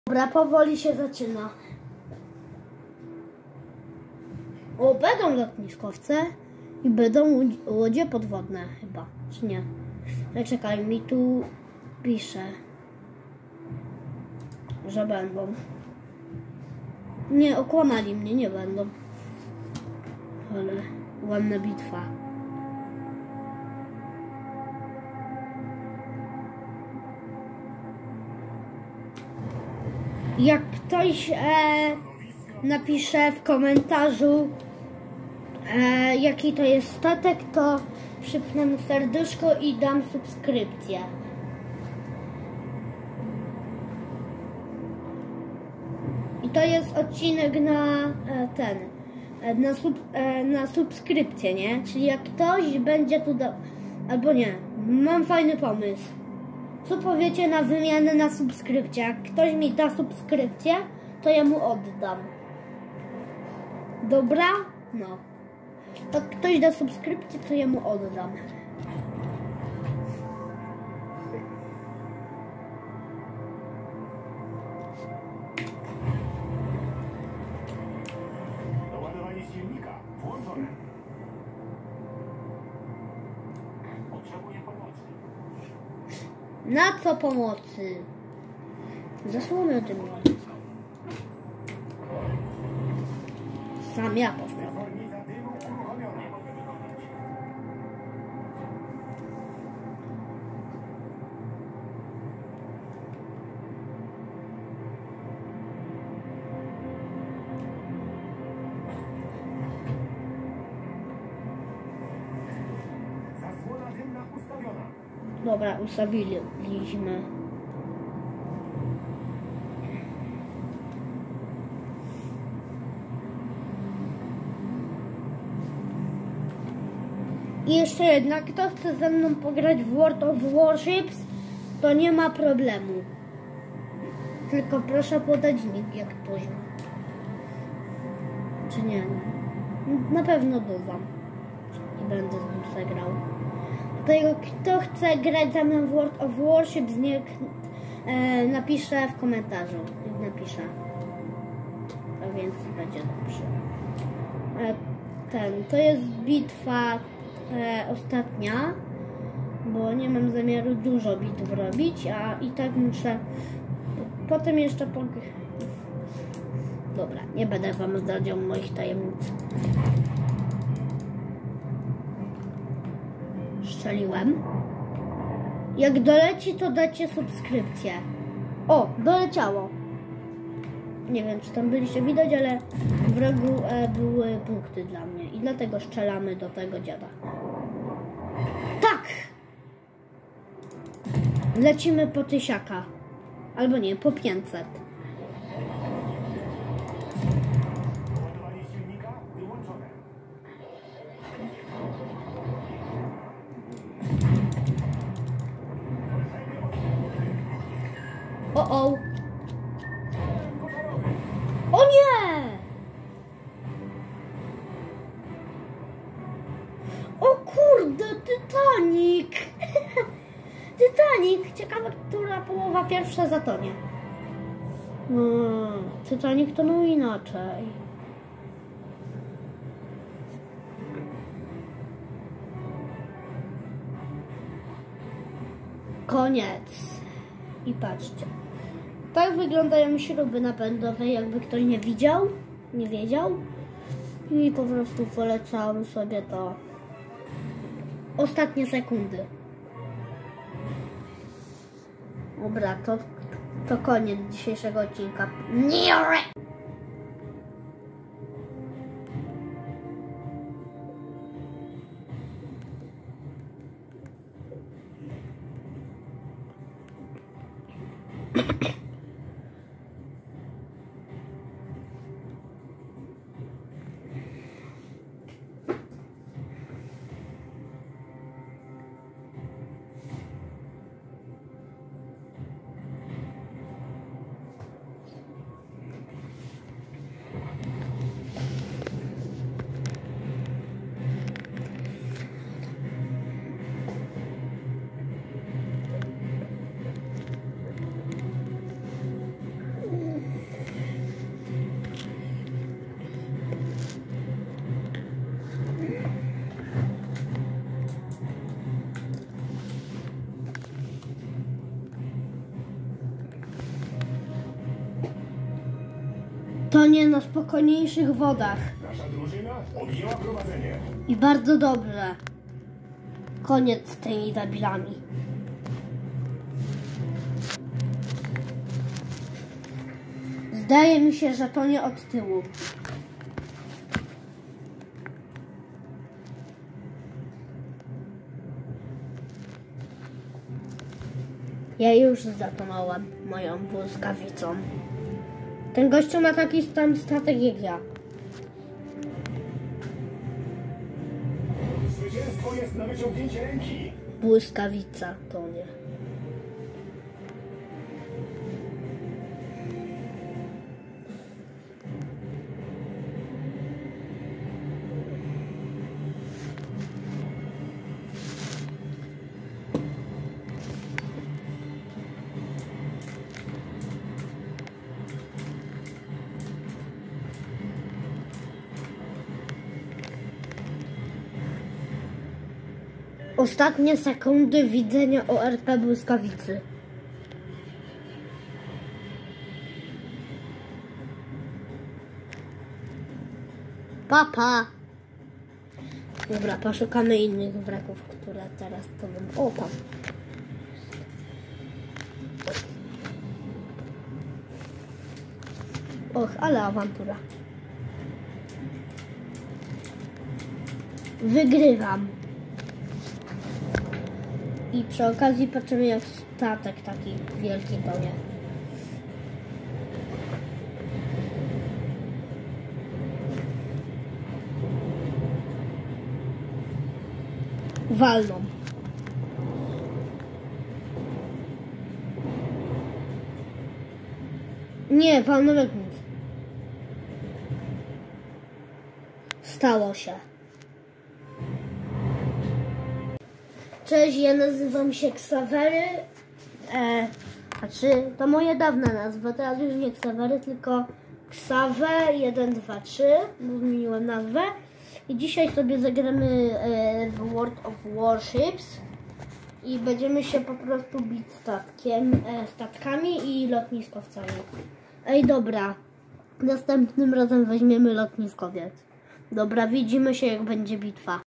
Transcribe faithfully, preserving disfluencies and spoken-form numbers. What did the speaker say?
Dobra, powoli się zaczyna. O, będą lotniskowce i będą łodzie podwodne chyba, czy nie? Ale czekaj, mi tu pisze, że będą. Nie, okłamali mnie, nie będą. Ale ładna bitwa. Jak ktoś e, napisze w komentarzu e, jaki to jest statek, to przypnę mu serduszko i dam subskrypcję. I to jest odcinek na e, ten, e, na, sub, e, na subskrypcję, nie? Czyli jak ktoś będzie tu dał, albo nie, mam fajny pomysł. Co powiecie na wymianę na subskrypcję? Jak ktoś mi da subskrypcję, to ja mu oddam. Dobra? No. Jak ktoś da subskrypcję, to ja mu oddam. Doładowanie silnika włączone. Potrzebuję pomocy. Na co pomocy? Zasłony o tym mówię. Sam ja postawię. Zwolnica dymu uruchomiona. Nie mogę wykonać. Zasłona dymna ustawiona. Dobra, ustawiliśmy. I jeszcze jedna, kto chce ze mną pograć w World of Warships, to nie ma problemu. Tylko proszę podać nick, jak ktoś ma. Czy nie? Na pewno dodam. I będę z nim sobie grał. Dlatego kto chce grać ze mną w World of Warships, niech e, napisze w komentarzu. Niech napisze. A więc będzie dobrze. E, ten, to jest bitwa e, ostatnia, bo nie mam zamiaru dużo bitew robić, a i tak muszę potem jeszcze pog... Dobra, nie będę wam zdradzał moich tajemnic. Strzeliłem. Jak doleci, to dajcie subskrypcję. O, doleciało. Nie wiem, czy tam byliście widać, ale w rogu e, były punkty dla mnie i dlatego strzelamy do tego dziada. Tak! Lecimy po tysiaka. Albo nie, po pięćset. Doładowanie silnika wyłączone. O, o. O nie! O kurde, Titanic! Titanic! Ciekawe, która połowa pierwsza zatonie. Hmm, Titanic to no inaczej. Koniec. I patrzcie. Tak wyglądają śruby napędowe, jakby ktoś nie widział, nie wiedział. I po prostu polecam sobie to ostatnie sekundy. Dobra, to, to koniec dzisiejszego odcinka. Nie! Tonie na spokojniejszych wodach. Nasza drużyna objęła prowadzenie. I bardzo dobrze. Koniec z tymi debilami. Zdaje mi się, że to nie od tyłu. Ja już zatonąłem moją błyskawicą. Ten gościu ma taki sam statek jak ja. Zwycięstwo jest na wyciągnięcie ręki. Błyskawica tonie. Ostatnie sekundy widzenia O R P błyskawicy. Papa. Dobra, poszukamy innych wraków, które teraz to nam... O, tam. Och, ale awantura. Wygrywam. I przy okazji patrzymy, jak statek taki wielki tonie. Walną. Nie, walną jak nic. Stało się. Cześć, ja nazywam się Ksawery. E, znaczy, to moja dawna nazwa, teraz już nie Ksawery, tylko Ksawe jeden dwa trzy, bo zmieniłem nazwę. I dzisiaj sobie zagramy e, w World of Warships i będziemy się po prostu bić statkiem, e, statkami i lotniskowcami. Ej, dobra, następnym razem weźmiemy lotniskowiec. Dobra, widzimy się, jak będzie bitwa.